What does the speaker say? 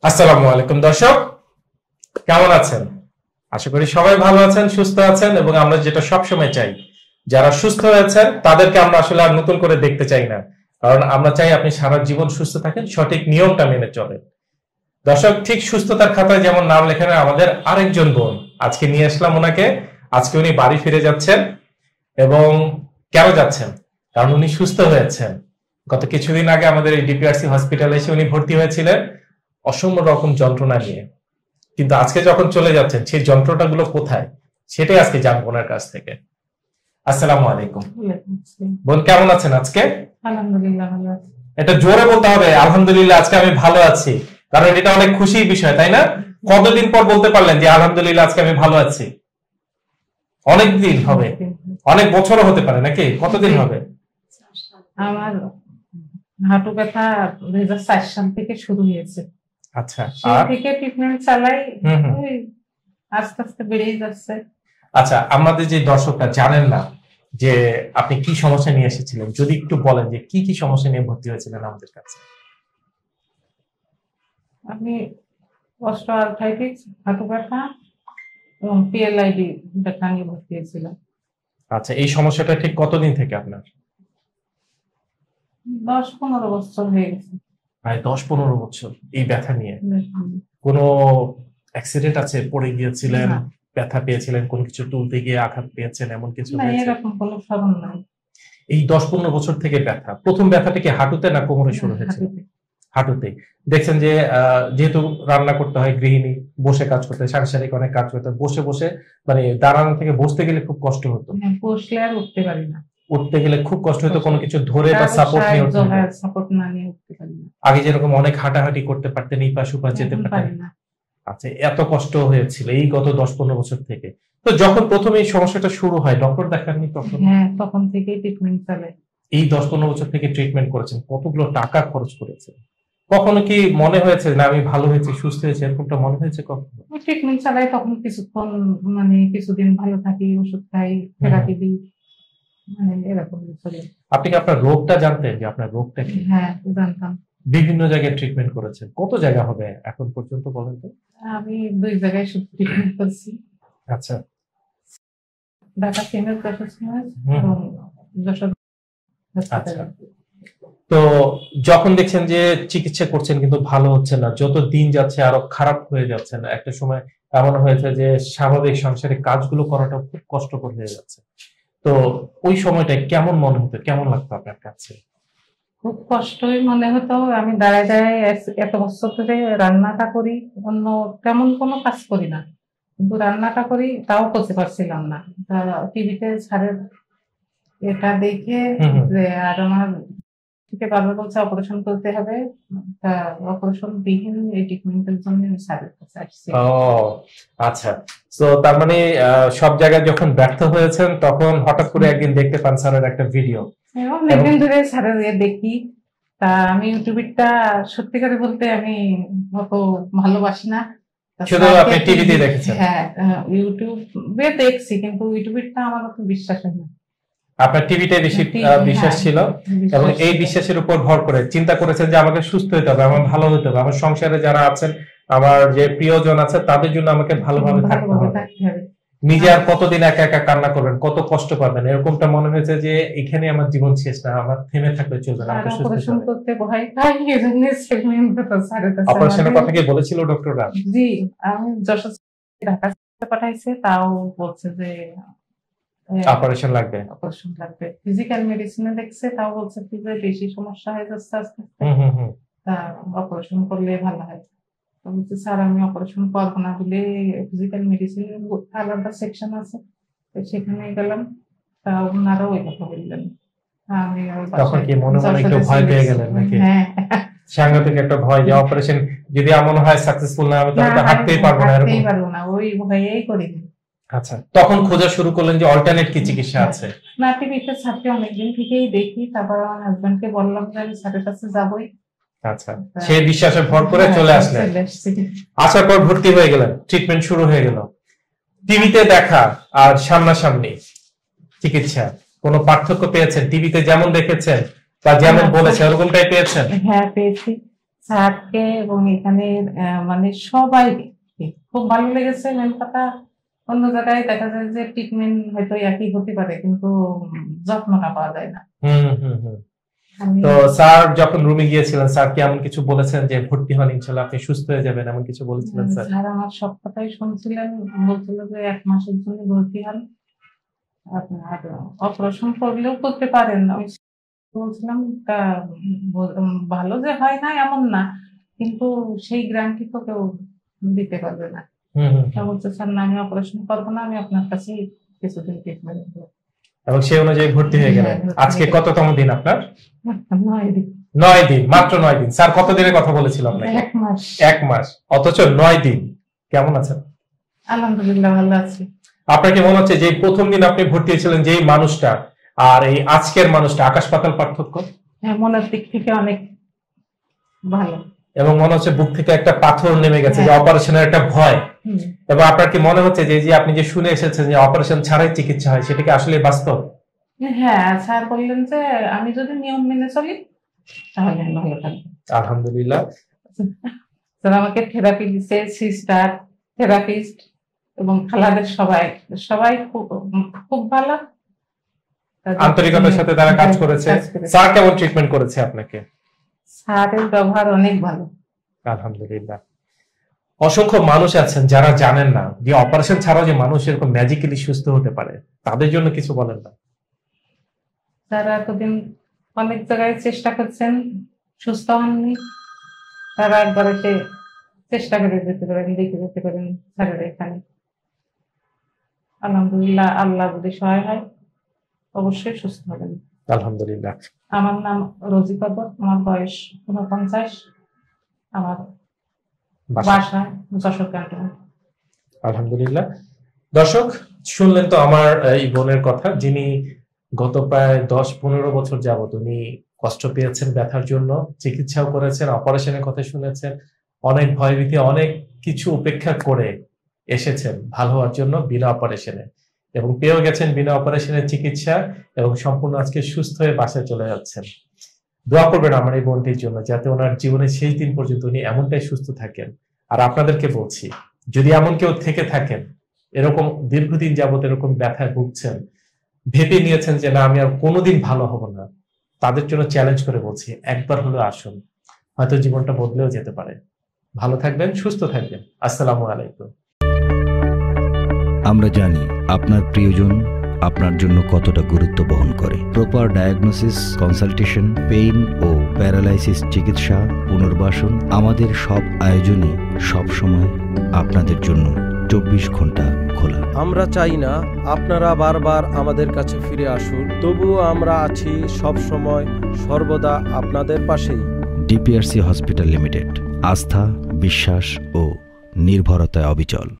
আসসালামু আলাইকুম দর্শক, কেমন আছেন? আশা করি সবাই ভালো আছেন, সুস্থ আছেন এবং আমরা যেটা সবসময় চাই, যারা সুস্থ হয়েছেন তাদেরকে আমরা আসলে আর নতুন করে দেখতে চাই না। কারণ আমরা চাই আপনি সারা জীবন সুস্থ থাকেন, সঠিক নিয়মটা মেনে চলেন। দর্শক, ঠিক সুস্থতার খাতায় যেমন নাম লেখেন আমাদের আরেকজন বোন, আজকে নিয়ে আসলাম ওনাকে। আজকে উনি বাড়ি ফিরে যাচ্ছেন। এবং কেন যাচ্ছেন? কারণ উনি সুস্থ হয়েছেন। গত কিছুদিন আগে আমাদের এই ডিপিআরসি হসপিটালে এসে উনি ভর্তি হয়েছিলেন অসম্ভব রকম যন্ত্রণা নিয়ে। কিন্তু আজকে যখন চলে যাচ্ছেন, সেই যন্ত্রণাগুলো কোথায় সেটাই আজকে জানবো ওনার কাছ থেকে। আসসালামু আলাইকুম বোন, কেমন আছেন আজকে? আলহামদুলিল্লাহ ভালো আছি। এটা জোরে বলতে হবে, আলহামদুলিল্লাহ আজকে আমি ভালো আছি, কারণ এটা অনেক খুশির বিষয়, তাই না? কতদিন পর বলতে পারলেন যে আলহামদুলিল্লাহ আজকে আমি ভালো আছি? অনেক দিন হবে, অনেক বছরও হতে পারে নাকি? কতদিন হবে? আমার হাঁটু ব্যথা 2004 সাল থেকে শুরু হয়েছে। আচ্ছা, সেই আর থেকে ট্রিটমেন্ট চালাই, হুম হুম। ওই আস্তে আস্তে বেড়েই যাচ্ছে। আচ্ছা, আমাদের যে দর্শকরা জানেন না যে আপনি কি সমস্যা নিয়ে এসেছিলেন, যদি একটু বলেন যে কি কি সমস্যা নিয়ে ভর্তি হয়েছিলেন আমাদের কাছে। আমি অস্টিওআর্থ্রাইটিস, হাঁটু ব্যথা এবং পিএলআইডি ব্যথা নিয়ে ভর্তি হয়েছিলাম। আচ্ছা, এই সমস্যাটা ঠিক কতদিন থেকে আপনার? 10-15 বছর হয়ে গেছে। প্রায় 10-15 বছর এই ব্যথা নিয়ে। কোনো অ্যাক্সিডেন্ট আছে, পড়ে গিয়েছিলেন, না। ব্যথা পেয়েছিলেন, কোন কিছু তুলতে গিয়ে আঘাত পেয়েছেন, এমন কিছু না, হয়েছে? এরকম কোনো স্মরণ নাই। এই 10-15 বছর থেকে ব্যথা, প্রথম ব্যথাটা কি হাঁটুতে না কোমরে শুরু হয়েছিল? হাঁটুতে। হাঁটুতে। দেখছেন যে যেহেতু রান্না করতে হয়, গৃহিণী বসে কাজ করতে হয়, সাংসারিক অনেক কাজ করতে হয়, বসে বসে মানে দাঁড়ানো থেকে বসতে গেলে খুব কষ্ট হতো, হ্যাঁ, বসলে আর উঠতে পারি না। উঠতে গেলে খুব কষ্ট হতো, কোনো কিছু ধরে বা সাপোর্ট নিয়ে উঠতে হতো। সাপোর্ট না নিয়ে উঠতে পারি না। আগে যেরকম অনেক হাঁটাহাঁটি করতে পারতেন, এই পাশ ওপাশ যেতে এখন পারতেন। পারি না। আচ্ছা, এত কষ্ট হয়েছিল এই গত 10-15 বছর থেকে। তো যখন প্রথম এই সমস্যাটা শুরু হয়, ডক্টর দেখাননি তখন? হ্যাঁ, তখন থেকেই ট্রিটমেন্ট চলে। এই 10-15 বছর থেকে ট্রিটমেন্ট করেছেন, কতগুলো টাকা খরচ করেছেন? কখনো কি মনে হয়েছে না আমি ভালো হয়েছি, সুস্থ হয়েছি, এরকমটা মনে হয়েছে কখনো? ট্রিটমেন্ট চালাই, তখন কিছুক্ষণ মানে কিছুদিন ভালো থাকি, ওষুধ খাই, থেরাপি দিই, মানে এরকম চলে। আপনি কি আপনার রোগটা জানতেন যে আপনার রোগটা কি? হ্যাঁ, জানতাম। বিভিন্ন জায়গায় ট্রিটমেন্ট করেছেন, কত জায়গা হবে এখন পর্যন্ত বলেন তো? আমি 2 জায়গায় শুধু ট্রিটমেন্ট করছি, আচ্ছা। ঢাকা ফিমেল প্রফেশনাল হুম। এবং যশোর আচ্ছা। হাসপাতালে। তো যখন দেখছেন যে চিকিৎসা করছেন কিন্তু ভালো হচ্ছে না, যত দিন যাচ্ছে আরো খারাপ হয়ে যাচ্ছে, না একটা সময় এমন হয়েছে যে স্বাভাবিক সংসারিক কাজগুলো করাটা খুব কষ্টকর হয়ে যাচ্ছে, তো ওই সময়টা কেমন মনে হতো, কেমন লাগতো আপনার কাছে? খুব কষ্টই মনে হতো। আমি দাঁড়ায় দাঁড়ায় এত বছর ধরে রান্নাটা করি, অন্য তেমন কোনো কাজ করি না, কিন্তু রান্নাটা করি তাও করতে পারছিলাম না। টিভিতে স্যারের এটা দেখে যে আর আমার থেকে বারবার বলছে অপারেশন করতে হবে, তা অপারেশন বিহীন এই ট্রিটমেন্টের জন্য আমি স্যারের কাছে আসছি। ও আচ্ছা, তো তার মানে সব জায়গায় যখন ব্যর্থ হয়েছেন তখন হঠাৎ করে একদিন দেখতে পান স্যারের একটা ভিডিও। অনেকদিন ধরে স্যারের দেখি। তা আমি ইউটিউবটা সত্যিকারে বলতে আমি অত ভালোবাসি না। শুধু আপনি টিভিতে দেখেছেন? হ্যাঁ, ইউটিউবে দেখছি, কিন্তু ইউটিউবটা আমার অত বিশ্বাস হয় না। আপনার টিভিতে বেশি বিশ্বাস ছিল, এবং এই বিশ্বাসের উপর ভর করে চিন্তা করেছেন যে আমাকে সুস্থ হতে হবে, আমার ভালো হতে হবে, আমার সংসারে যারা আছেন, আমার যে প্রিয়জন আছে তাদের জন্য আমাকে ভালোভাবে থাকতে হবে। নিজে আর কতদিন একা একা কান্না করবেন, কত কষ্ট পাবেন, এরকমটা মনে হয়েছে যে এখানে আমার জীবন শেষ না, আমার থেমে থাকলে চলবে না, আমাকে সুস্থ অপারেশন হতে হবে। করতে ভয় পাই, এজন্য সেগমেন্ট কথা স্যারের কাছে। অপারেশনের কথা কি বলেছিল ডক্টররা? জি, আমি যশোর ঢাকা পাঠাইছে, তাও বলছে যে অপারেশন লাগবে। অপারেশন লাগবে। ফিজিক্যাল মেডিসিনে দেখছে, তাও বলছে কি যে বেশি সমস্যা হয়ে যাচ্ছে আস্তে আস্তে, তা অপারেশন করলে ভালো হয়। তো বলছে স্যার আমি অপারেশন করবো না বলে ফিজিক্যাল মেডিসিন আলাদা সেকশন আছে, তো সেখানে গেলাম, তা ওনারা ওই কথা বললেন। আমি তখন কি মনে মনে একটু ভয় পেয়ে গেলেন নাকি? হ্যাঁ, সাংঘাতিক একটা ভয় যে অপারেশন যদি এমন হয় সাকসেসফুল না হবে তাহলে তো হাঁটতেই পারবো না, এরকম? হাঁটতেই পারবো না, ওই ভয়েই করিনি। আচ্ছা, তখন খোঁজা শুরু করলেন যে অল্টারনেট কি চিকিৎসা আছে? না, টিভিতে স্যারকে অনেকদিন থেকেই দেখি, তারপর আমার হাজবেন্ডকে বললাম যে আমি স্যারের কাছে যাবই। আচ্ছা, সেই বিশ্বাসে ভর করে চলে আসলেন। আসার পর ভর্তি হয়ে গেলেন, ট্রিটমেন্ট শুরু হয়ে গেল। টিভিতে দেখা আর সামনাসামনি চিকিৎসা কোনো পার্থক্য পেয়েছেন? টিভিতে যেমন দেখেছেন বা যেমন বলেছে ওরকমটাই পেয়েছেন? হ্যাঁ, পেয়েছি। স্যারকে এবং এখানে মানে সবাই খুব ভালো লেগেছে। মেন কথা, অন্য জায়গায় দেখা যায় যে ট্রিটমেন্ট হয়তো একই হতে পারে, কিন্তু যত্নটা পাওয়া যায় না। তো স্যার যখন রুমে গিয়েছিলেন, স্যার কি এমন কিছু বলেছেন যে ভর্তি হন, ইনশাআল্লাহ আপনি সুস্থ হয়ে যাবেন, এমন কিছু বলেছিলেন স্যার? স্যার আমার সব কথাই শুনছিলেন, বলছিল যে 1 মাসের জন্য ভর্তি হন, আপনার অপারেশন করলেও করতে পারেন। আমি বলছিলাম তা ভালো যে হয় না এমন না, কিন্তু সেই গ্যারান্টি তো কেউ দিতে পারবে না। বলছে স্যার না, আমি অপারেশন করবো না, আমি আপনার কাছে কিছুদিন ট্রিটমেন্ট দেবো। এবং সেই অনুযায়ী ভর্তি হয়ে গেলেন। আজকে কততম দিন আপনার? 9 দিন। 9 দিন, মাত্র 9 দিন। স্যার কত দিনের কথা বলেছিল আপনাকে? 1 মাস। 1 মাস, অথচ 9 দিন। কেমন আছেন? আলহামদুলিল্লাহ ভালো আছি। আপনার কি মনে হচ্ছে যে প্রথম দিন আপনি ভর্তি হয়েছিলেন যেই মানুষটা আর এই আজকের মানুষটা আকাশ পাতাল পার্থক্য? হ্যাঁ, মনের দিক থেকে অনেক ভালো। এবং মনে হচ্ছে বুক থেকে একটা পাথর নেমে গেছে, যে অপারেশনের একটা ভয়। এবং আপনার কি মনে হচ্ছে যে আপনি যে শুনে এসেছেন যে অপারেশন ছাড়াই চিকিৎসা হয়, সেটা কি আসলে বাস্তব? হ্যাঁ, স্যার বললেন যে আমি যদি নিয়ম মেনে চলি তাহলে আমি ভালো থাকবো। আলহামদুলিল্লাহ। স্যার আমাকে থেরাপি দিচ্ছে, সিস্টার, থেরাপিস্ট এবং খালাদের সবাই খুব ভালো, আন্তরিকতার সাথে তারা কাজ করেছে। স্যার কেমন ট্রিটমেন্ট করেছে আপনাকে? স্যারের ব্যবহার অনেক ভালো। আলহামদুলিল্লাহ। অসংখ্য মানুষ আছেন যারা জানেন না যে অপারেশন ছাড়াও যে মানুষ এরকম ম্যাজিক্যালি সুস্থ হতে পারে, তাদের জন্য কিছু বলেন না? তারা এতদিন অনেক জায়গায় চেষ্টা করছেন, সুস্থ হননি, তারা একবার এসে চেষ্টা করে যেতে পারেন, দেখে যেতে পারেন স্যারের এখানে। আলহামদুলিল্লাহ, আল্লাহ যদি সহায় হয় অবশ্যই সুস্থ হবেন। আলহামদুলিল্লাহ। আমার নাম রোজি কদর, আমার বয়স 49, আমার বাসা যশোর ক্যান্টনমেন্ট। আলহামদুলিল্লাহ। দর্শক শুনলেন তো আমার এই বোনের কথা, যিনি গত প্রায় 10-15 বছর যাবত উনি কষ্ট পেয়েছেন ব্যথার জন্য, চিকিৎসাও করেছেন, অপারেশনের কথা শুনেছেন, অনেক ভয়ভীতি অনেক কিছু উপেক্ষা করে এসেছেন ভালো হওয়ার জন্য বিনা অপারেশনে, এবং পেয়েও গেছেন বিনা অপারেশনের চিকিৎসা, এবং সম্পূর্ণ আজকে সুস্থ হয়ে বাসায় চলে যাচ্ছেন। দোয়া করবেন আমার এই বোনটির জন্য, যাতে ওনার জীবনের শেষ দিন পর্যন্ত উনি এমনটাই সুস্থ থাকেন। আর আপনাদেরকে বলছি, যদি এমন কেউ থেকে থাকেন, এরকম দীর্ঘদিন যাবত এরকম ব্যথায় ভুগছেন, ভেবে নিয়েছেন যে না আমি আর কোনোদিন ভালো হব না, তাদের জন্য চ্যালেঞ্জ করে বলছি, একবার হলেও আসুন, হয়তো জীবনটা বদলেও যেতে পারে। ভালো থাকবেন, সুস্থ থাকবেন। আসসালামু আলাইকুম। আমরা জানি আপনার প্রিয়জন আপনার জন্য কতটা গুরুত্ব বহন করে। প্রপার ডায়াগনোসিস, কনসালটেশন, পেইন ও প্যারালাইসিস চিকিৎসা, পুনর্বাসন, আমাদের সব আয়োজনই সবসময় আপনাদের জন্য 24 ঘন্টা খোলা। আমরা চাই না আপনারা বারবার আমাদের কাছে ফিরে আসুন, তবুও আমরা আছি সব সময় সর্বদা আপনাদের পাশেই। ডিপিআরসি হসপিটাল লিমিটেড, আস্থা, বিশ্বাস ও নির্ভরতায় অবিচল।